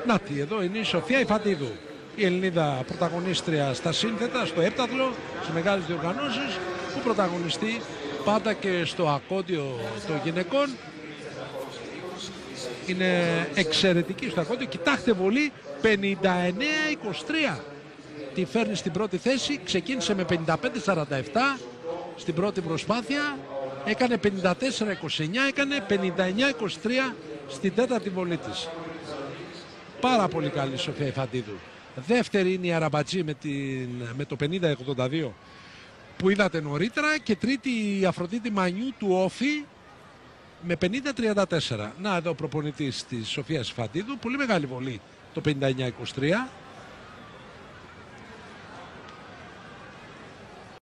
Νάτι, εδώ είναι η Σοφία Ιφαντίδου, η Ελληνίδα πρωταγωνίστρια στα σύνθετα, στο έπταθλο, σε μεγάλες διοργανώσεις, που πρωταγωνιστεί πάντα και στο ακόντιο των γυναικών. Είναι εξαιρετική στο ακόντιο. Κοιτάξτε βολή, 59-23. Τη φέρνει στην πρώτη θέση, ξεκίνησε με 55-47 στην πρώτη προσπάθεια, έκανε 54-29, έκανε 59-23 στην τέταρτη βολή της. Πάρα πολύ καλή η Σοφία Ιφαντίδου. Δεύτερη είναι η Αραμπατζή με το 50-82 που είδατε νωρίτερα, και τρίτη η Αφροδίτη Μανιού του Όφη με 50-34. Να εδώ ο προπονητής της Σοφίας Ιφαντίδου, πολύ μεγάλη βολή το 59-23.